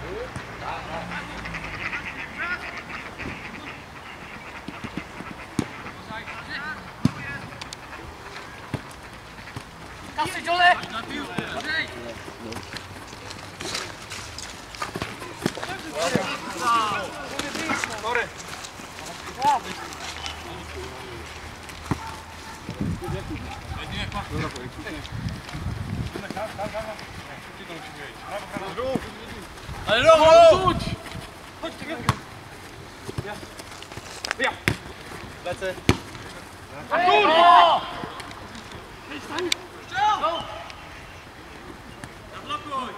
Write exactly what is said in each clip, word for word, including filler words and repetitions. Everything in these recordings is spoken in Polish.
Kasy, dziole! Sorry. Ale Romo! Rzuć! Chodź, ja. Ja. Lecę. Artur! Hej, stań! Strzał! Zablokuj!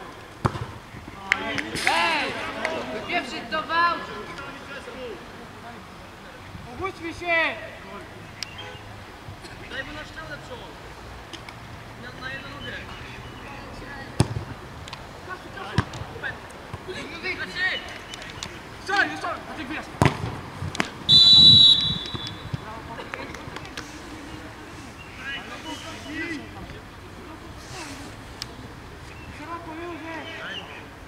Hej! Pierwszy to wał! Obudźmy się! Daj mu na strzał lepszą! Na, na jedną nogę! Kasu, kasu! Leci! Strzelaj, strzelaj! A ty gwiazd! Szeroko już, nie!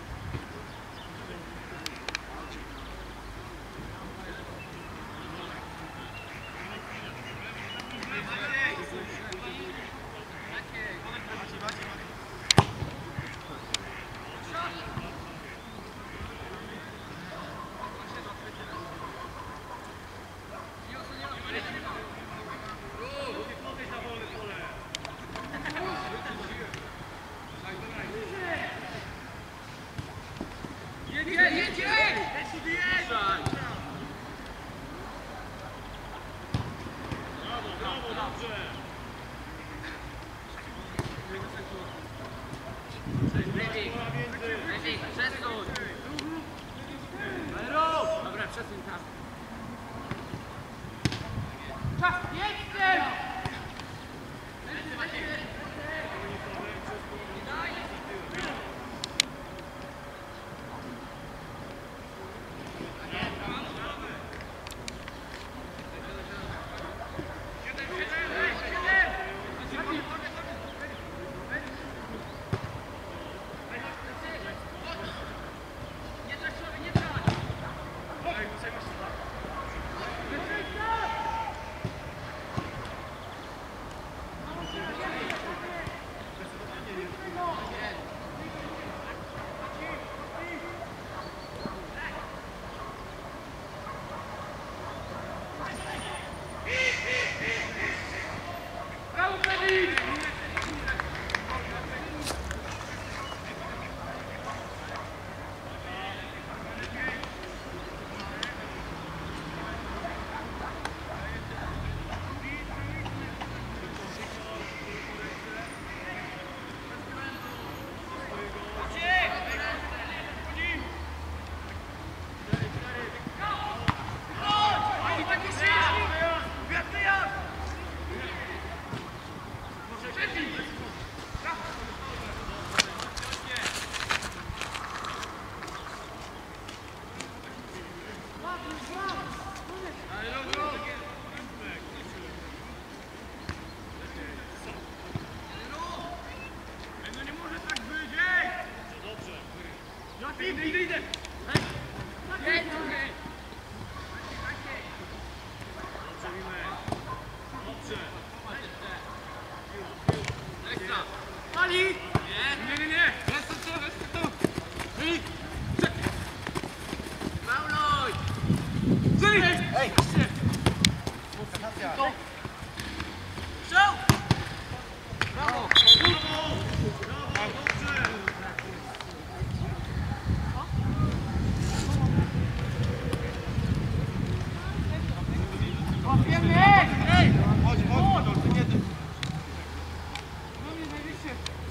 Dobra, przesuń tam. Czas, jestem! Idę, idę, idę! Pali! Nie, nie, nie! Jestem tu, jestem tu! Wynik! Mauluj! Czyli! Ej! To! Strzał! Brawo! Łapiemy! Ej! Chodź, chodź, chodź, ty nie ty. No nie najwyższy!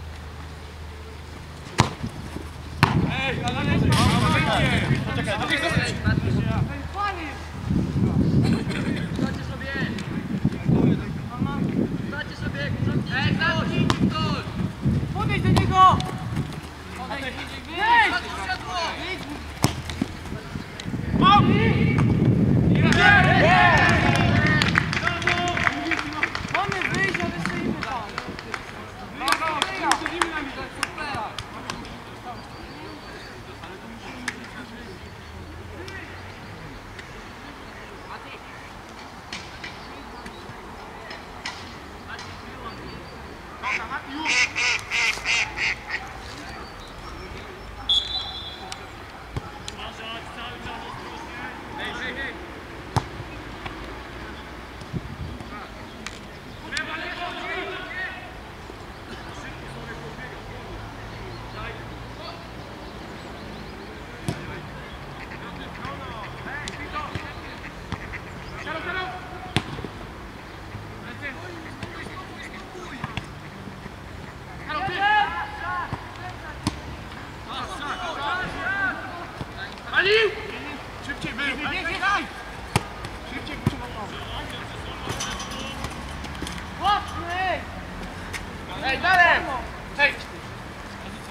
Ej, ale nie, wyjdzie! Poczekaj, to jest Ten pali! Zobaczcie sobie! Zobaczcie sobie! Ej, zamknij ktoś! Podejdź do niego! Podejdź! Wejdź! Patrz w światło! Mam! Mamy wyjść, ale stoimy tam! Brawo! Siedzimy na mnie, to jest supera!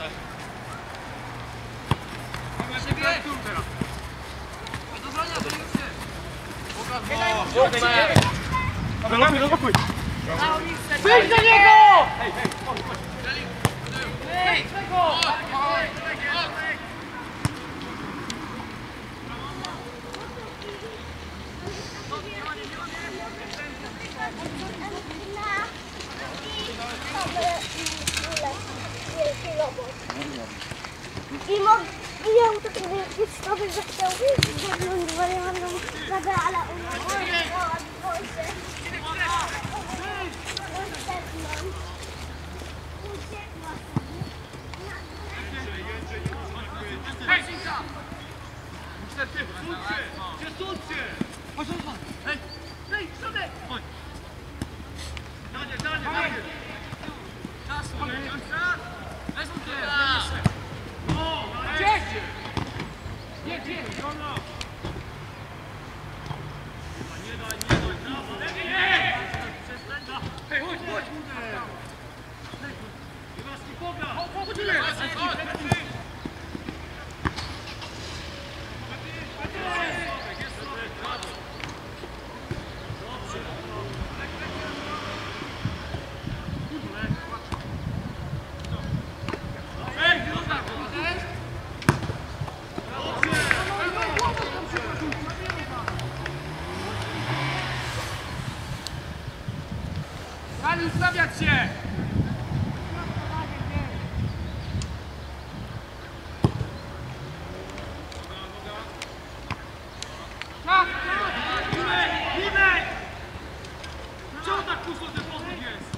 Siebie! teraz. A do brania, to już się! Rozlokuj, rozlokuj! Wyjdź do niego! Hej, hej, chodź, chodź. Wyjdź! I mogę, i ja mu tak mówię, jest to by zechciał zewnątrz wariantą, ale ona powiedziała, boi się. Hej, Sinka! Niestety, suńcie! Przesuńcie! Chodź, chodź, chodź! Hej! Hej, środek! Chodź! Daniel, Daniel, Daniel! Czas, chodź! Weź mu cię! O, nareszcie! Nie, nie, no, no! Nie daj, nie daj, brawo! Nie! Hej, chodź, chodź! Iwaski, pogra! Chodź, chodź, chodź! Dani, ustawiać się! Tak! Limek! Limek! Czemu tak pusto ten podwód jest?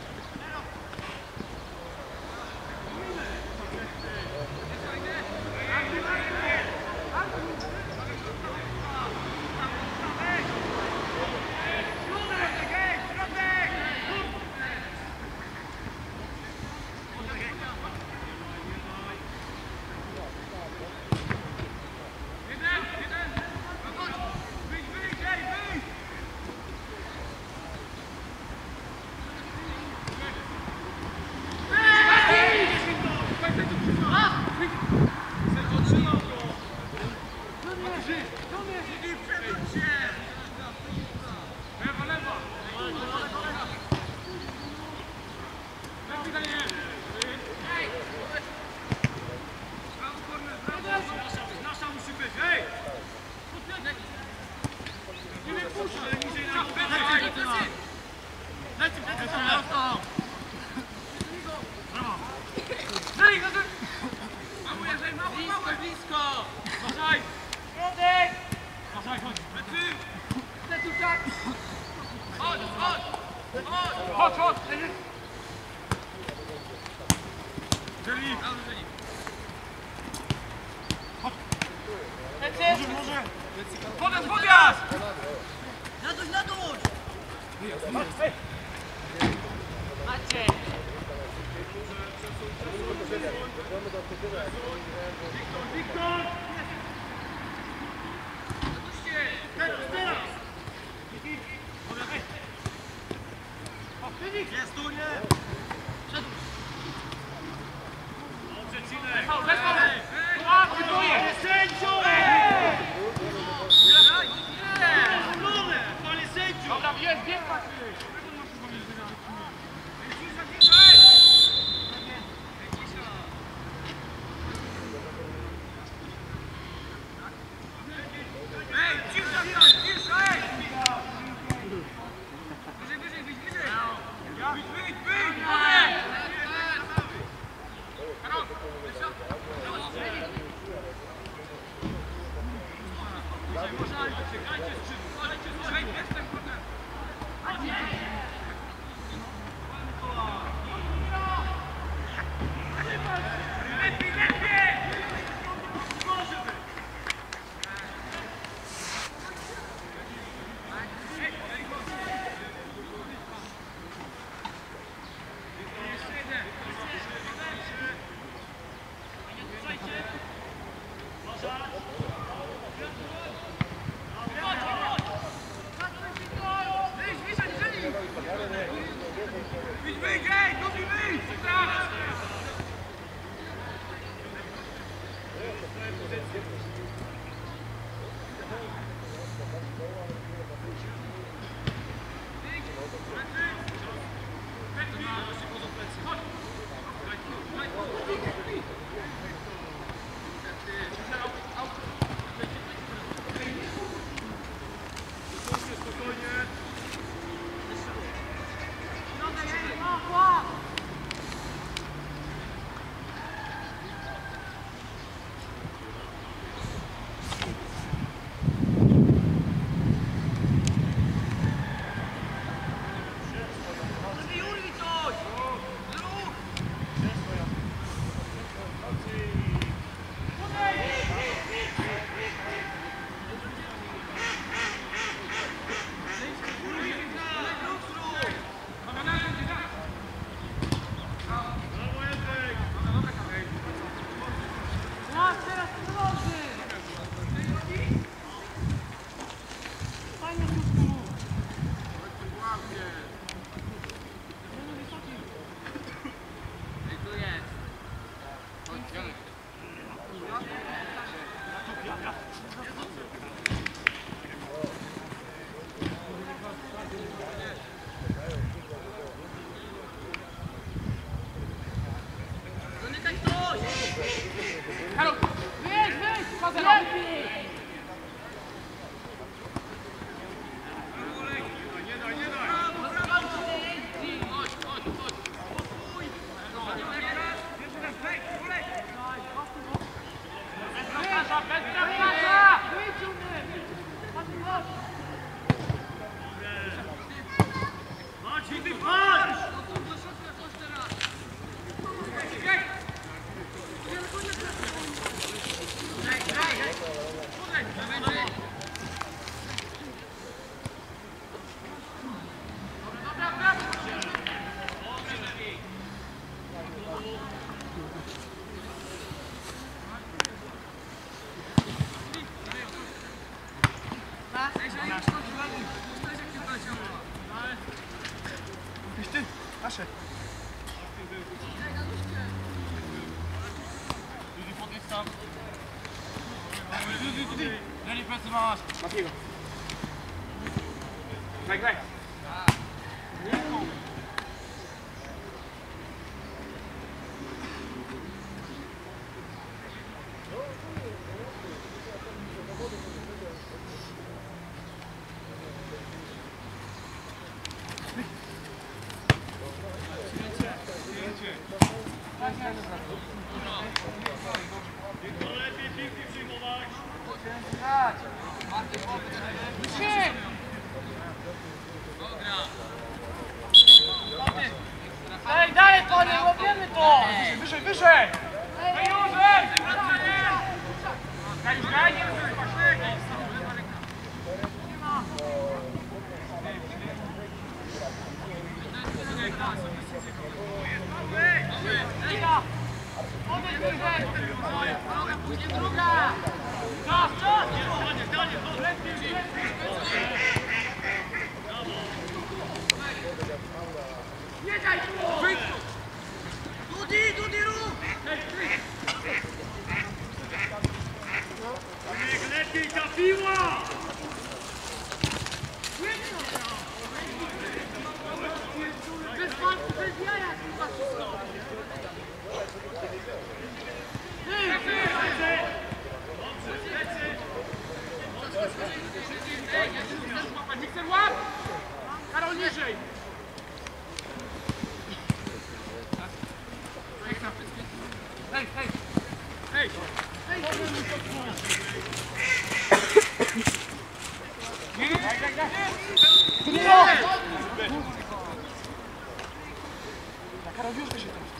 Nasza musi być, hej! Nie wypuszczaj, niżej na plecy! Plecy, plecy, brawo! Hej, hej! Mało, jeżeli mało, mało! Blisko! Uważaj! Środek! Uważaj, chodź! Plecy! Plecy, tak! Chodź, chodź! Chodź! Chodź, chodź! Jeżeli! Plecy! Może, może! Podjazd, podjazd! Naduś, naduś! Hej! Macie! Wiktor, Wiktor! Teraz, teraz! Dobra, hej! O, Filip! Jest tu, nie! Dobrze, Cinek! Bez pałek! Łapki, to jest! Sędziu! Panie sędziu! Dobra, jest, bieg patrzy! Ej, cisza tam, cisza, ej! Wyżej, wyżej, wyjdź, wyżej! Wyjdź, wyjdź, wyjdź! Nasze. Dudy, podnieś tam. Dudy, Dudy. Jeżeli plecy masz. Matiego. Graj, graj. Ej, dalej panie, łapiemy to! Wyżej, wyżej! Ej, Józef! Graj, już graj, nie Później druga! Czas, czas! Nie daj tu! Dudy, Dudy, rób! Niech lepiej ta piła! Bez walki, bez jaja, kurwa, wszystko! Ty, ty! Ej, ja się nie chcę złapać, nie chcę łap! Karol, niżej! Hej, hej! Hej! Hej! Daj, daj, daj! Karol, już wyżej tam.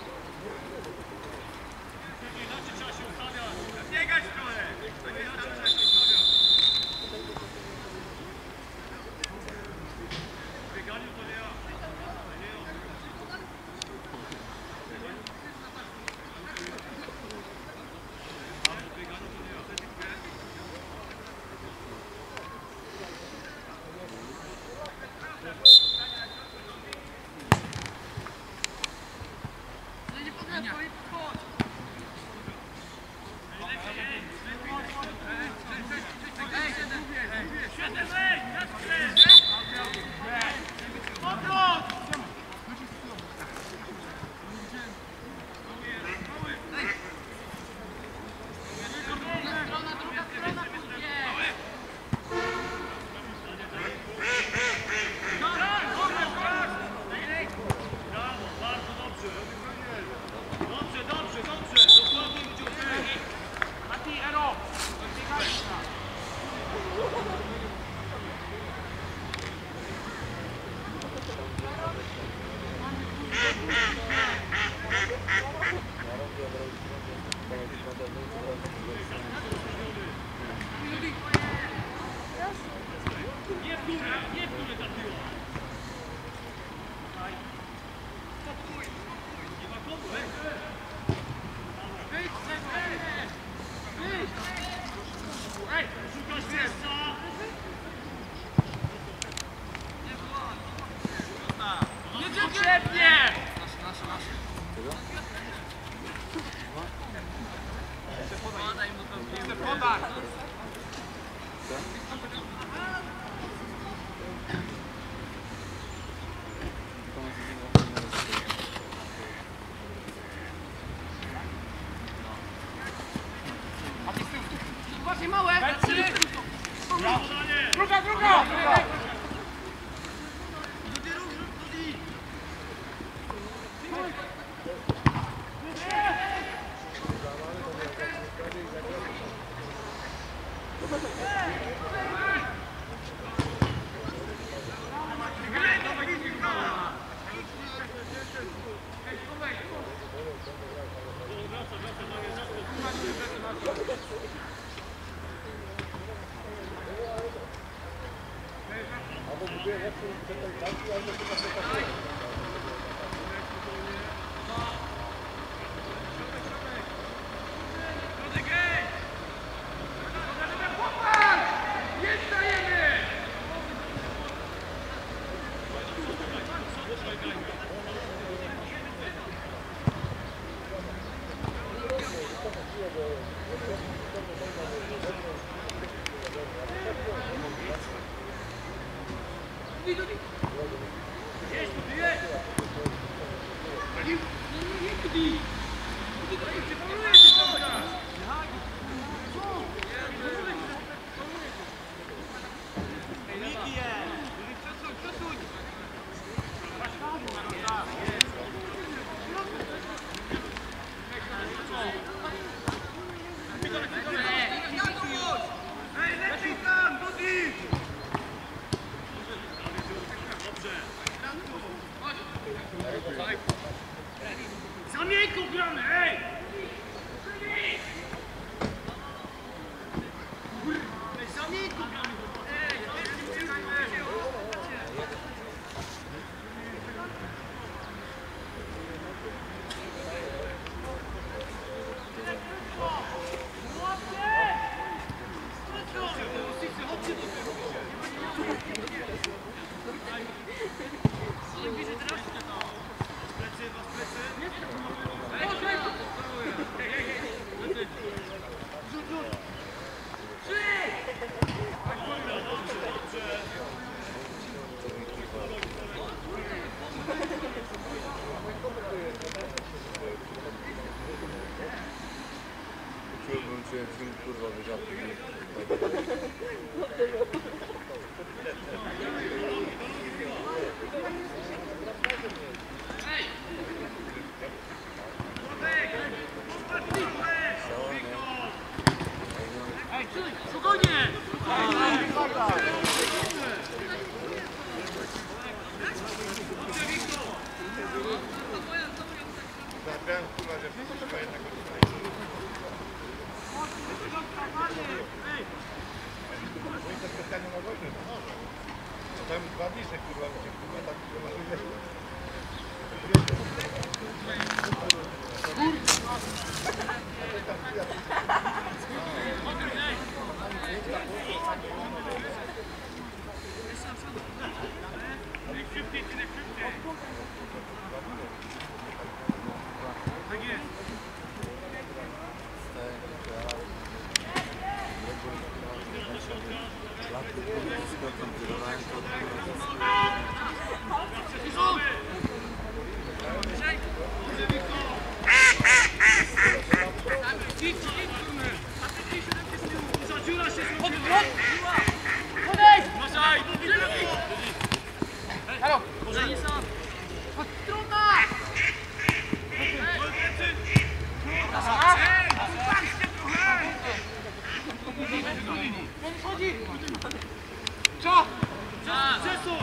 Trzeba się ustawiać. Biegać trochę. Trzeba się ustawiać. W bieganiu to nie ja. W bieganiu to nie ja. Druga, druga! Za miękko gramy, ej! Za miękko gramy! Czułbym się film, kurwa, wyżarty. Spokojnie! Zabrałem, kurwa, że wszystko jednak to spotkanie na wojnę. Tam dwa bliżej, kurwa, kurwa, tak, kurwa, Czas! Przesuń!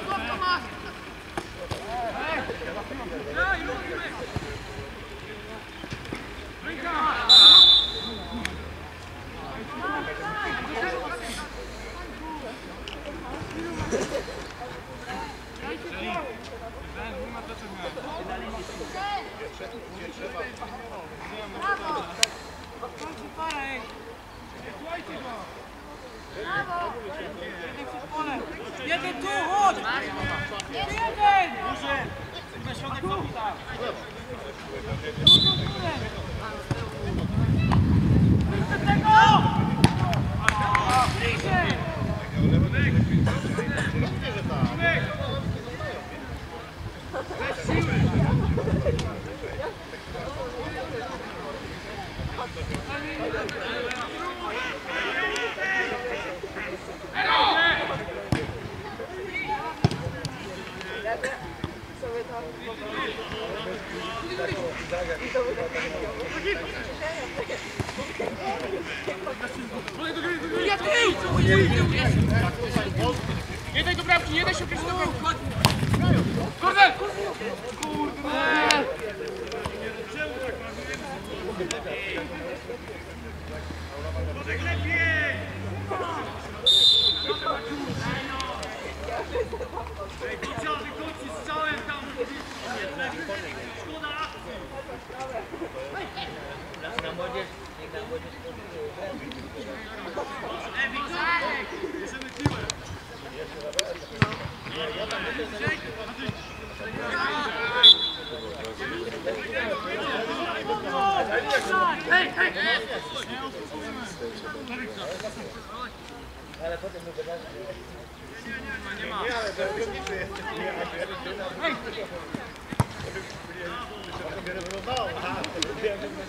Jeden tu, chodź! Jeden! Duży! Na środek zapita! Wyjdź tego! Bliżej! Nie daj do bramki, nie daj się pierwszy do bramki! Kurde! Kurde! Lepiej! Gocia, wygodzi strzałem tam! Szkoda! Ewi, bierzemy piłę! Hej, hej! Ale potem my gadamy. Nie ma. Nie, ale to różnicy jest. Hej! To mnie wyglądało. Aha, to wiem, że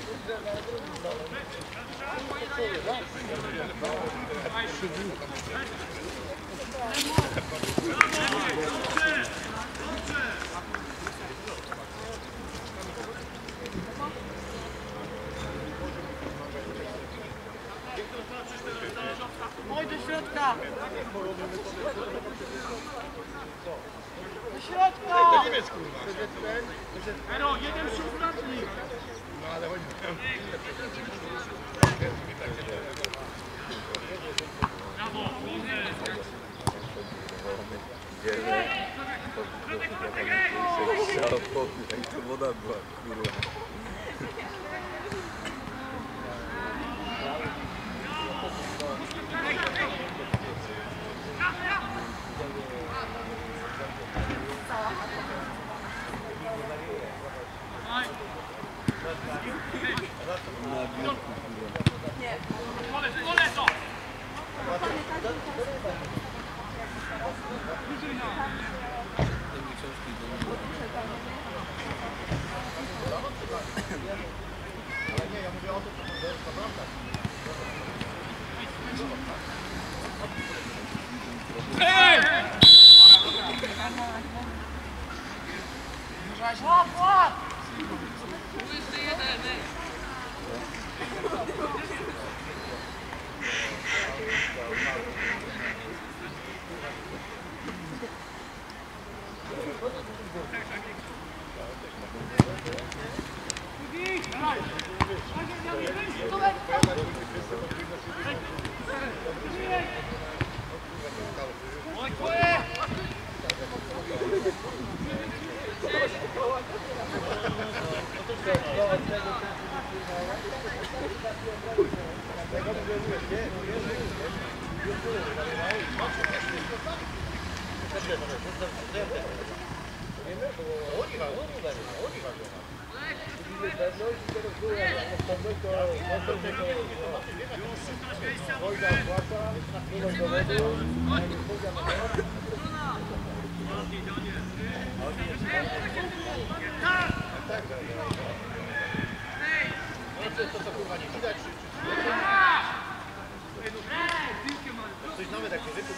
Oj, do środka! Do środka! to nie jest kurwa. Ero, jeden się ostatni! No ale chodź. Brawo! Chciał pokój, jak to woda była, kurwa. Łap, łap! Coś nawet jak się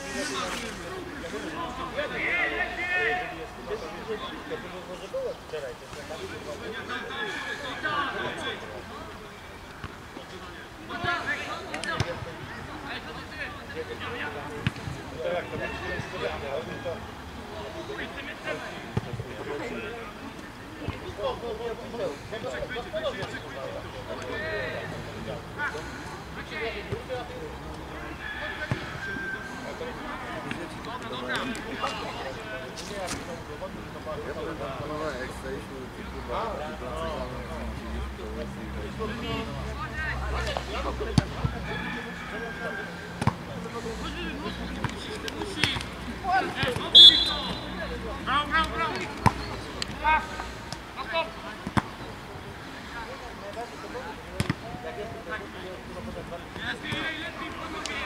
wczoraj, to Jak staliśmy chyba w Brawo, brawo, brawo! Pas! Na stop! Jest lepiej, lepiej, panowie!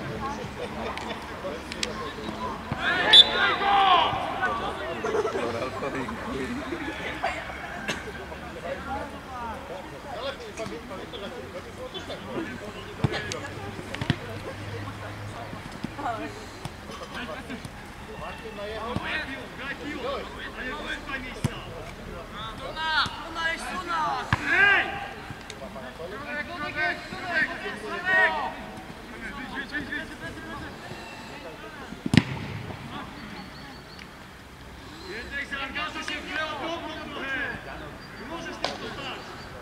Więcej zaangażuj się w grę obronną trochę! Nie możesz tylko stać!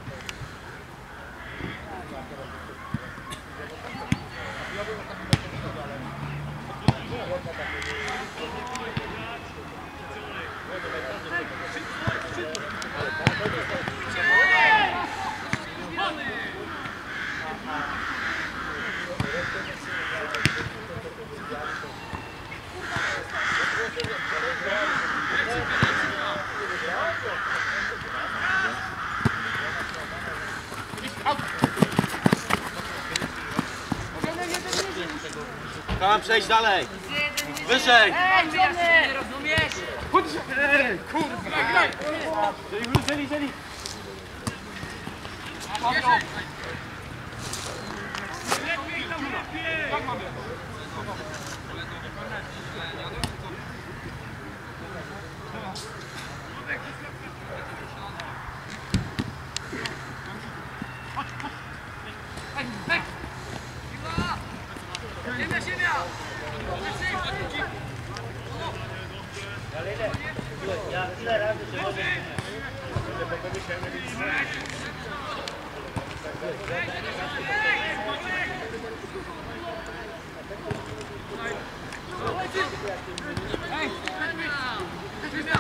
Chciałem przejść dalej. Wyżej. Ej, Johnny! Nie rozumiesz? Chodź! Ej, kurwa! Graj, graj! Żeli, żeli. Lepiej tam, lepiej! Tak mamy. Hej, hej! Ziemia, ziemia! Ja ile razy się mogę... Ej, ziemia!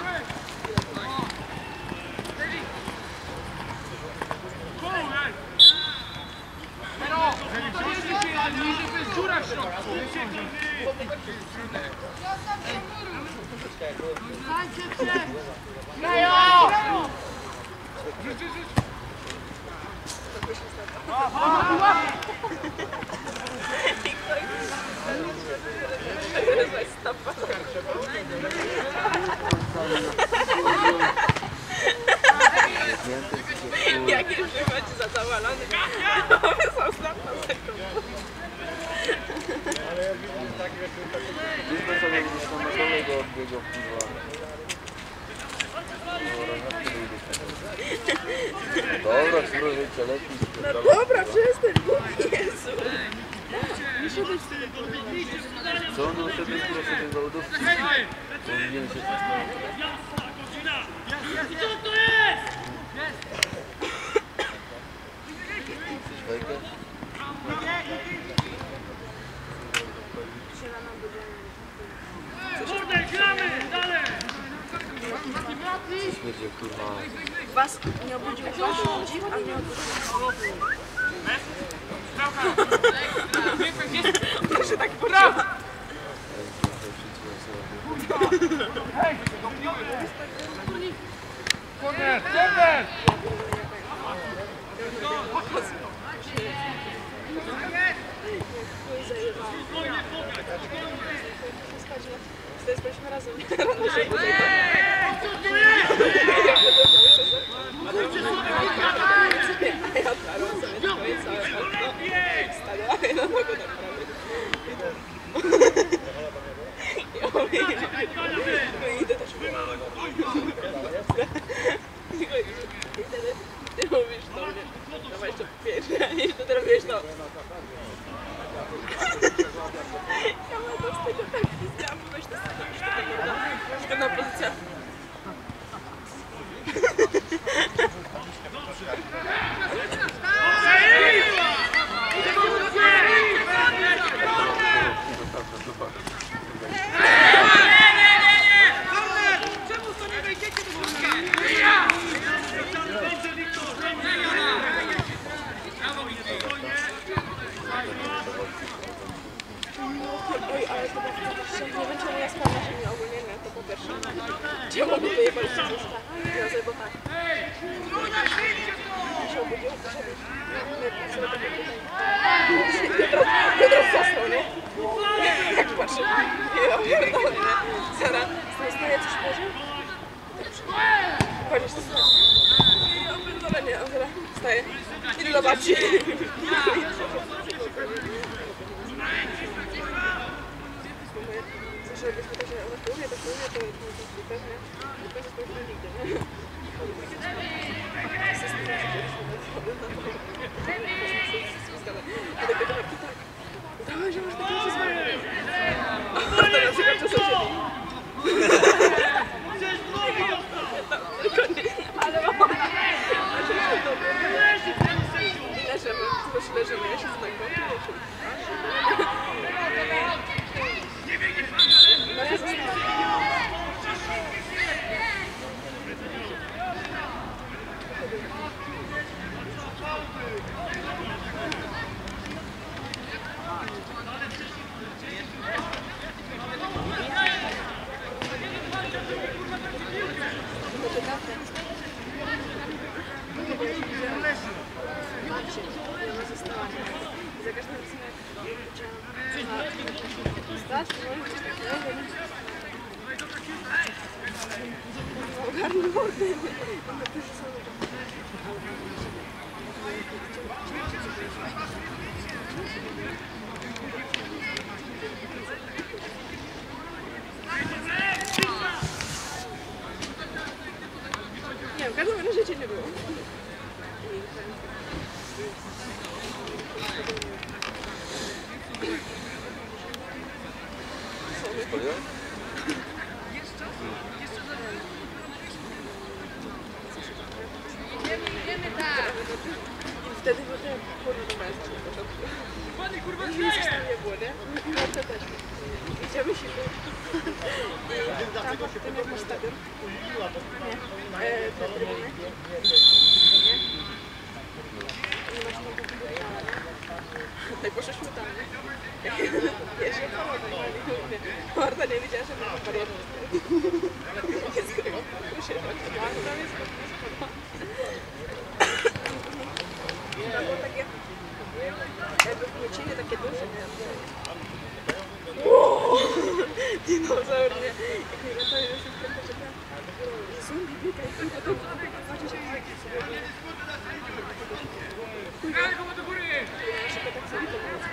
Pero! To nie jest jeden niżej, to jest dziura w środku! Grają! Rzuć, rzuć, rzuć! Jakie żywocie zadowolone. Mamy są ostatnio sekundę. Widzimy sobie gdzieś tam maszowego odbiegu piwa. Dobra, spróbujcie lepiej. No dobra, przestań, głupi Jezu. Co on sobie proszę do lodówki? Powinien się... Jasna godzina! Co to jest? Chcesz fajkę? Kurde, gramy! Dalej! Śmierdzie, kurwa. Was nie obudził wasz ludzi, a nie obudził. Ja się tak poczułam. Hej! Korner! Korner! Jesteśmy razem. Stanęła na nogę naprawdę. Ja idę też. Ty mówisz do mnie. Dawaj jeszcze pierwsze, a nie to robisz to. Ja mam to z tego tak widziałam, weź to z tego już tego szkoda pozycja. Dobrze! ja spałam na ziemi ogólnie, no to po pierwsze. Czemu by wyjebali się z łóżka? Ja sobie, bo tak. Ja się obudził, poszedł. Piotr zasnął, nie? Jak patrzę, ja pierdolę, nie? Zara, staje coś powiedział? Chodź, jeszcze spać. Ja pierdolę, nie, a Zara wstaje. Idę do babci. Zawsze jakbyśmy tak, że ona to umie, to umie, to pewnie. To pewnie spojrzmy nigdy, nie? A tak będę taki tak. Dawaj, że masz takie przyzwanie. A to na przykład co sąsiedzi. Ale mama. A że się dobry. I leżymy. Coś leżymy, ja się znajdę. No ja zostałam. Za każdym razem stać, może gdzieś takiego, ogarnij mordę. Nie wiem, w każdym razie życie nie było. Wtedy bo te kurwa do mężczyzn na początku. Ładnie kurwa Nie zostawię było, nie? No to też. Idziemy się i tam pod tym jak masz stadion. Nie. E, te trybuny. Nie. I masz tam taką górczałę, nie? Tak poszliśmy tam, nie? Wiesz, jak to normalnie mówię. Marta nie wiedziała, że mam barierę. Jest skrywa. Tam jest skrywa. To było takie, jakby wrócili takie duże, nie? Wow! Dinozaur, nie? Jak mi latają już w tym poczekam. Zombie biega i kurwa to zobaczysz jak takie sobie. Ej, kogo do góry! Ja szybko tak sobie to było.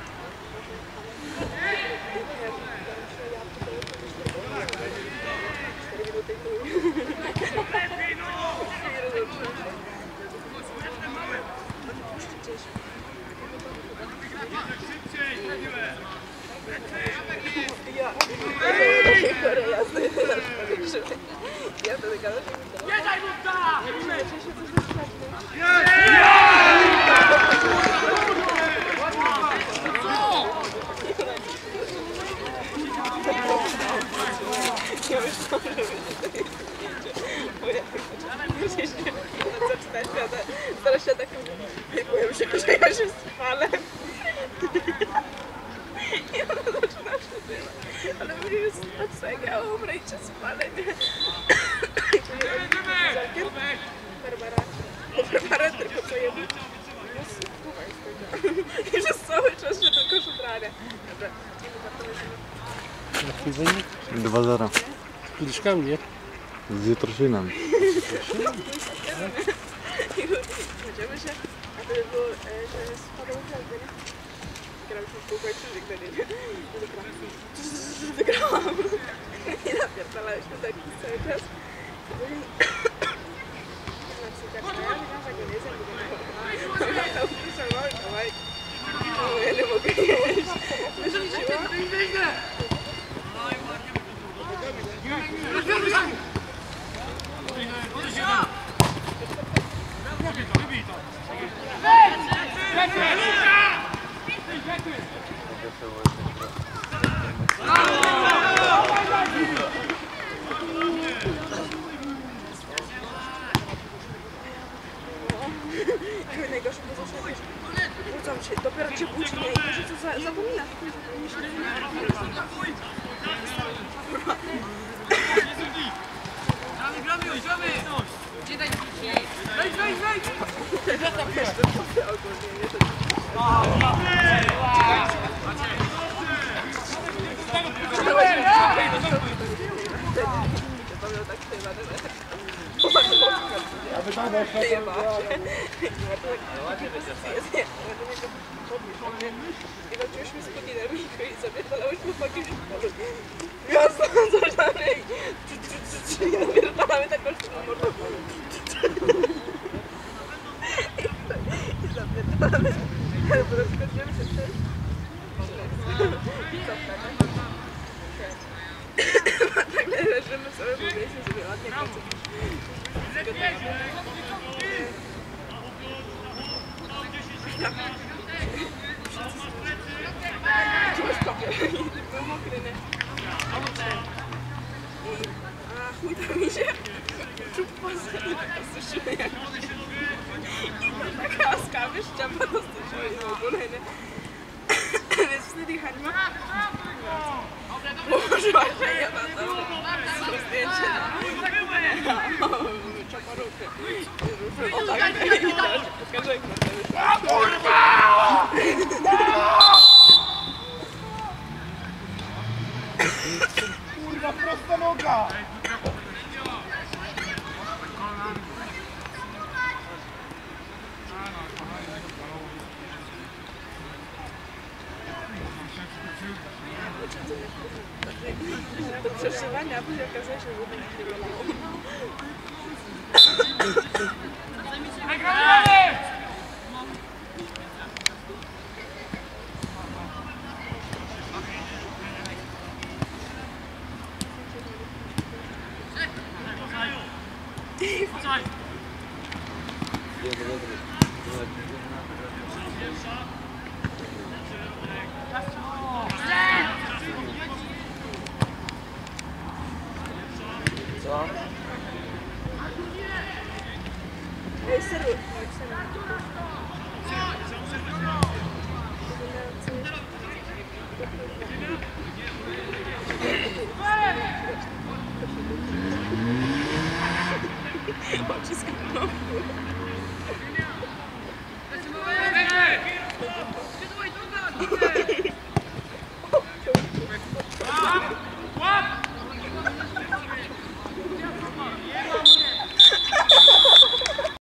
cztery minuty i ja wtedy gadam, że Nie daj mu ta! Zaraz się tak boję się, że ja się spalę. I ona zaczyna przybywać. Ale mnie jest tak jak ja umrę i cię spalę, nie? Barbara. Barbara tylko co jedno. I przez cały czas się tylko szubrania. Dobra. Jaki wynik? dwa zero. Z pudiczkami, nie? Z Jutrzynem. Chodzimy się, a wtedy było, że spadał gwiazdy, nie? Graliśmy w kółko i krzyżyk do niej, nie? Wygrałam. I napierdalałyśmy taki cały czas. Ja nie mogę jeść. Wyrzuciłam. Wybij to! Najgorsze było zawsze, Budzą się, dopiero się budzi, nie? I może co za, zapomina. Gramy, gramy, już gramy! Gdzie daj? Wejdź, wejdź, wejdź! I walczyłyśmy z Putinami i zapierdalałyśmy chłopaki w szkole. Miasto, coś tam, i napierdalamy taką mordą. I zapierdalamy. Ale potem skończymy się też. Tak leżymy sobie, mówiliśmy sobie ładnie kończyć. Był mokry, nie? A chuj tam mi się czubka suszyły jak i taka laska, wiesz, ciamba dosyczyły w ogóle, nie? Więc wtedy Hańma położyła się ja na to zdjęcie na czaparuchy. O tak, i teraz pokażę jak na to wyszło. Kurwa, prosta noga! Do przeżywania, a później okazuje się, że to nie bolało. Nagramy! Co? Ej, serio. Oczy skapnął.